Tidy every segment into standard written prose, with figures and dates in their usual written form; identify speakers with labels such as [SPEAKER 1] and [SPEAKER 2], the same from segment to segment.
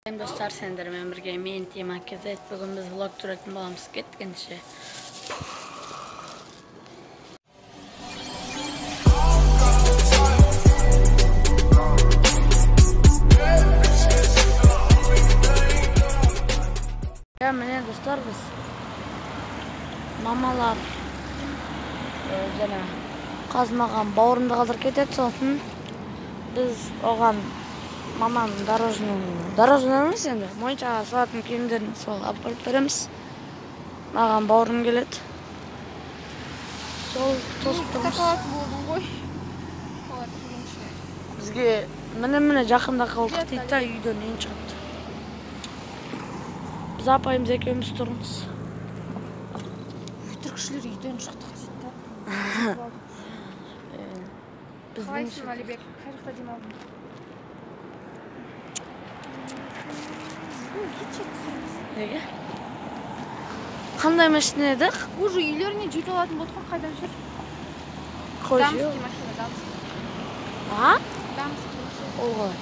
[SPEAKER 1] Dostlar, sendirmen birge men Tema Kezet. Bugün biz vlog turатын bolamız. Ketkinçe. Ya mene dostlar, biz mamalar jana kazmagan bawrunda kaldırıp ketet, so'ng biz oğan mamam дорожный емес енді моншаға салатын киімдерін сол алып барып береміз. Маған бауырым келеді. Сол тосып тұрмыз.
[SPEAKER 2] ғой.
[SPEAKER 1] Бізге міне жақында қалдық дейді да, үйден ең шығыпты. Біз апайымыз екеуміз тұрмыз.
[SPEAKER 2] Түркішілер үйден шықтық дейді да. Қалайсың, Алибек? Қай жақта демалдың?
[SPEAKER 1] Неге? Қандай машина едік?
[SPEAKER 2] Уже үйлеріне жетіп алатын болдық қой, қайдан жүр?
[SPEAKER 1] Дамский
[SPEAKER 2] машина, дамский.
[SPEAKER 1] А?
[SPEAKER 2] Дамский машина.
[SPEAKER 1] Ол ғой.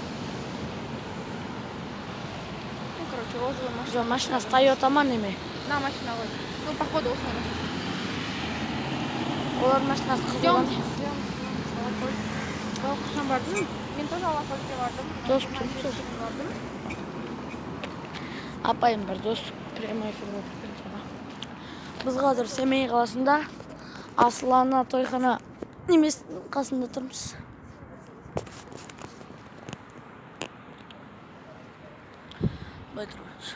[SPEAKER 2] Ну, короче, розовый машина.
[SPEAKER 1] Жоқ, машинасы Toyota ма неме?
[SPEAKER 2] На машина ғой. Ну, походу, осындай машина.
[SPEAKER 1] Олар машинасы қызылған.
[SPEAKER 2] Қашан бардың? Мен тоже Алакөлге бардым.
[SPEAKER 1] Досым бардым. Апайым бар, дос прямой эфир болып кеткен. Біз қазір Семей қаласында Аслана тойхана немесінің қасында тұрмыз. Бай тұрмыз.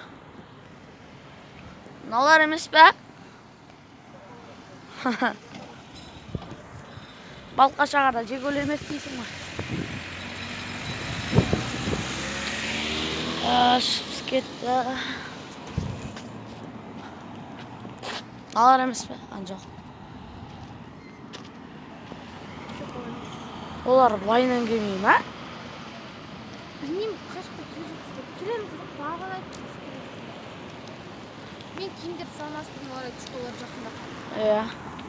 [SPEAKER 1] Налар емес бе? Балқа шағарда жек өлер емес дейсің ғой. Шыпс кетті. Налар емес бе? Анжақ. Олар былайынан келмей ма?
[SPEAKER 2] Білмеймін, қашықта келеміз деп бағалай кетіп келеміз. Мен киімдерді салмаспын, олар олар жақында.
[SPEAKER 1] Иә.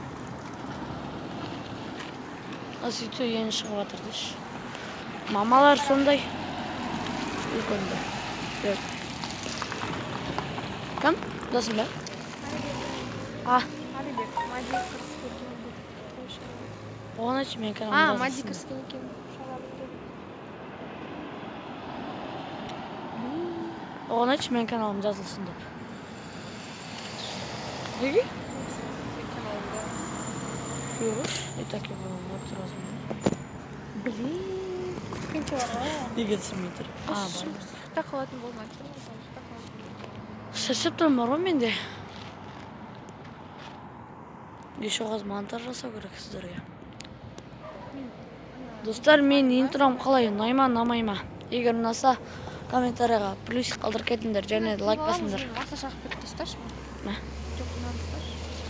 [SPEAKER 1] Сөйтсе ені шығып жатыр деші. Мамалар сондай. Үлкенді. Кім? Досың ба?
[SPEAKER 2] Алибек, Мади Кырскен екен.
[SPEAKER 1] Оған айтшы мен каналымда жазылсын.
[SPEAKER 2] Мади Кырскен екен.
[SPEAKER 1] Оған айтшы мен каналым жазылсын деп. Неге? Görüş. İtaki bunu oturasın.
[SPEAKER 2] Блин, қанша бар ғой?
[SPEAKER 1] Неге түсінмейдір?
[SPEAKER 2] Шықта қалатын болмайды.
[SPEAKER 1] Шашып тұрмын бар ғой менде. Еще қаз монтаж жасау керек сіздерге. Достар, мен интром қалай, ұнайма, ұнамайма? Егер ұнаса, комментарияға плюсик қалдырып кетіңдер, және лайк басыңдар.
[SPEAKER 2] Маса шақып кетіп тасташы ма?
[SPEAKER 1] Ма?
[SPEAKER 2] Жоқ, ұнады тасташы.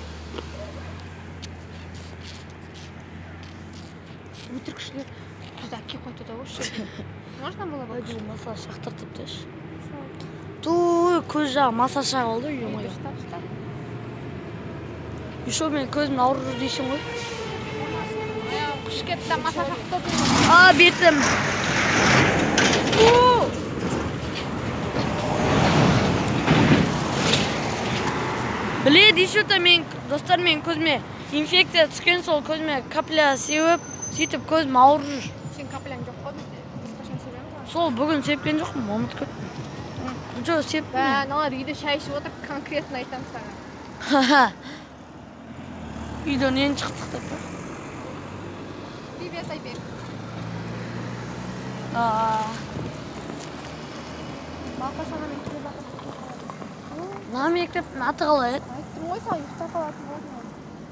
[SPEAKER 2] Өтірікшілер бізді әке қойды да осы. Можно было бы?
[SPEAKER 1] Өйді, массаж шақтыртып деші. Туй, көз жағы массаж шағы oldu, үйім. Еще мен көзім ауырыр дейсің ғой.
[SPEAKER 2] Құш кетті, массаж шақтыртып.
[SPEAKER 1] Бетім. Біледі, еще-то мен, достар, мен көзіме инфекция түскен, сол көзіме капля сеуіп, сөйтіп көзім ауырыр.
[SPEAKER 2] Сен капляң жоқ қой бізде. Біз қашан себеміз?
[SPEAKER 1] Сол бүгін сепкен жоқпын, ұмыт көттім. Жоқ, сеппін.
[SPEAKER 2] Аналар үйде шай ішіп отыр, конкретно айтамын саған.
[SPEAKER 1] Үйден ең шықтық деп па?
[SPEAKER 2] Привет, Айбек. Балқашана мен келе жатырмын.
[SPEAKER 1] Мына мектептің аты қалай еді?
[SPEAKER 2] Айттым ғой саған, ұйықта қалатын болдың ғой.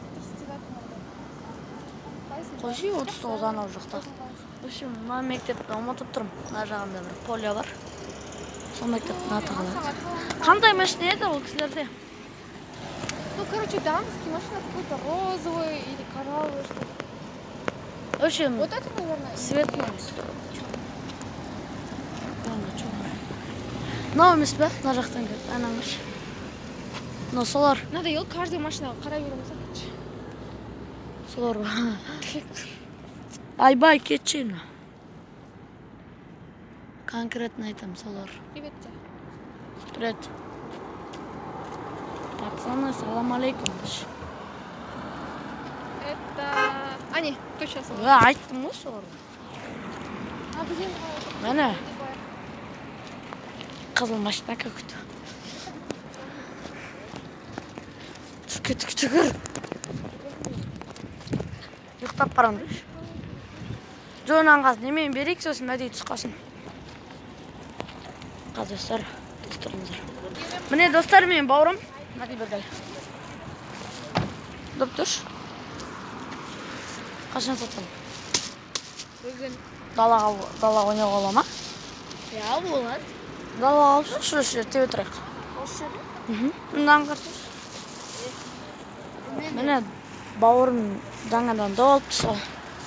[SPEAKER 1] Қойшы 39 анау жақта. Үшім, мына мектепті ұмытып тұрмын. Мына жағында бір поле бар. Сол мектептің аты қалай. Қандай машина еді ол кісілерде?
[SPEAKER 2] Ну, короче, дамский машина какой-то розовый или коралловый, что ли.
[SPEAKER 1] В общем,
[SPEAKER 2] вот это, наверное,
[SPEAKER 1] светлый. Мынау емес пе? Мына жақтан келді, анаңыз. Мынау солар.
[SPEAKER 2] Надоел каждый машинаға қарай береміз.
[SPEAKER 1] Солар ба? Айбай, кетші. конкретно айтам, солар.
[SPEAKER 2] Привет.
[SPEAKER 1] Привет. Пацаны, салам алейкум.
[SPEAKER 2] Это... А, не, точно салам.
[SPEAKER 1] Айттым ғой солар.
[SPEAKER 2] А где?
[SPEAKER 1] Міне, қызыл машина көкті. Түкір. Ұйықтап барамын. Жонан қаз немен берейік, сосын мәдей түсқасын. Қаз достар, достарыңыздар. Міне достар, мен бауырым. Мәдей бір дәл. Доптуш. Қашан сатам?
[SPEAKER 2] Бүгін.
[SPEAKER 1] Дала ойнауға ола ма?
[SPEAKER 2] Я болады.
[SPEAKER 1] Дала алып жүр, шүрші, те өтірек.
[SPEAKER 2] Осы
[SPEAKER 1] Мындан қарсыз. Міне бауырым жаңадан доғалып тұсқа.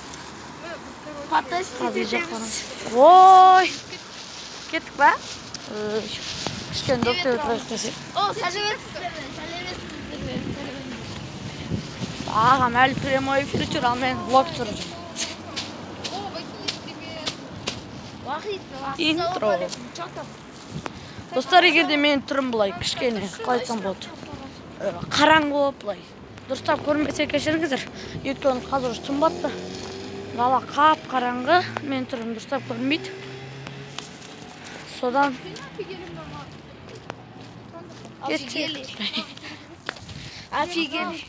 [SPEAKER 1] Ой! Кеттік ба? Кішкен допты өтірек десек.
[SPEAKER 2] О, сәлеметсіздер.
[SPEAKER 1] Ағам әлі прямой эфир жүр, ал мен блог түсіріп жүрмін.
[SPEAKER 2] О, Вахид.
[SPEAKER 1] Интро. Достар, егерде мен түрім бұлай кішкене, қалай айтсам болады. Қараңғы болып бұлай. Дұрыстап көрінбесе кешіріңіздер. Өйткені қазір түн батты. Дала қап қараңғы, мен түрім дұрыстап көрінбейді. Содан
[SPEAKER 2] Офигели. Офигели.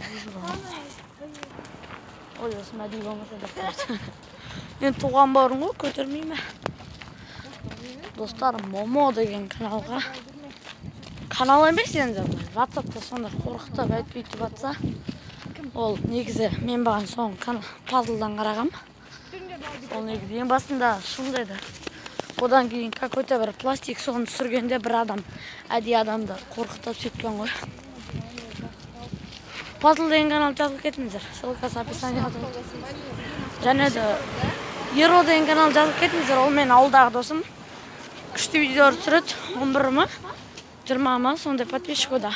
[SPEAKER 1] Ой, осы мәдей болмаса да қойсы. Мен туған бауырым ғой, көтермейме. Достар, Момо деген каналға. Канал емес енді, WhatsApp'та сонда қорқытып әйтпейті батса. Ол негізі мен баған соң пазлдан қарағам. Ол негізі ең басында шындайды. Одан кейін какой-то бір пластик соғын түсіргенде бір адам, әдей адамды қорқытып сөйткен ғой. Пазл деген канал жазылып кетіңіздер. Ссылкасы описанияда болады. Және де Еро деген канал жазылып кетіңіздер. Ол мен ауылдағы досым. Күшті видеолар түсіреді. 11 ма? 20 ма? Сондай подписчик ода.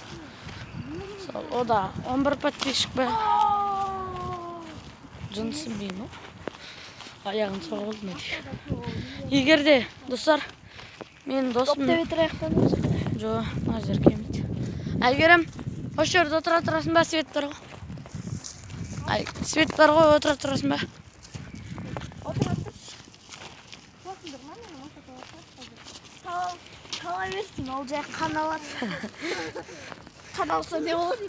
[SPEAKER 1] Ода 11 подписчик бе. Жынсын бейін о. Аяғын соға болды мәді. Егерде, достар, мен досым...
[SPEAKER 2] Допты ветіраяқтан өзі.
[SPEAKER 1] Жо, мына жер кемейді. Әйгерім, осы жерде отыра тұрасың ба, свет бар ғой? Свет бар ғой, отыра тұрасың ба?
[SPEAKER 2] Қала берсін, ол жай қаналады. Қаналса не болады?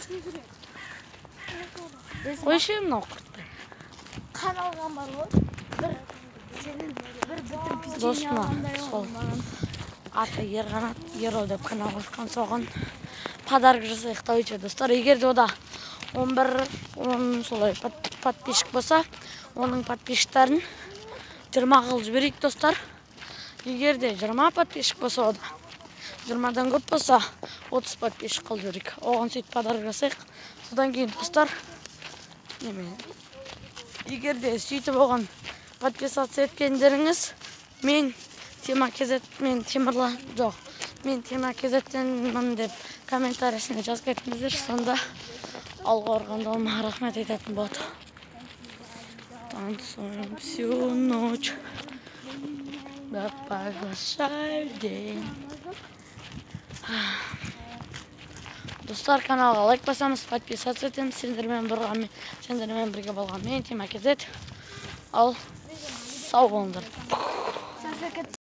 [SPEAKER 1] Қойшы мынау құртпай.
[SPEAKER 2] Қаналған бар ғой. Сенің бір бүтін пизгені
[SPEAKER 1] Досыма,
[SPEAKER 2] алғандай
[SPEAKER 1] сол.
[SPEAKER 2] маған.
[SPEAKER 1] Аты Ерғанат, Ерол деп канал ашқан соған подарок жасайық тауыча достар. Егерде ода 11 солай подписчик болса, оның подписчиктарын 20 қыл жіберейік достар. Егерде 20 подписчик болса ода, 20-дан көп болса 30 подписчик қыл жіберейік. Оған сөйт подарок жасайық. Содан кейін достар, егерде сөйтіп оған подписаться еткендеріңіз, мен Тема Кезеттенмін деп комментариясына жазып кетіңіздер, сонда алға ұрғанда олма рахмет айтатын болады. Танцуем всю ночь, да приглашаю в день. Достар, каналға лайк басамыз, подписаться етеміз, сендермен бірге болған мен Тема Кезет. Ал сау болыңдар.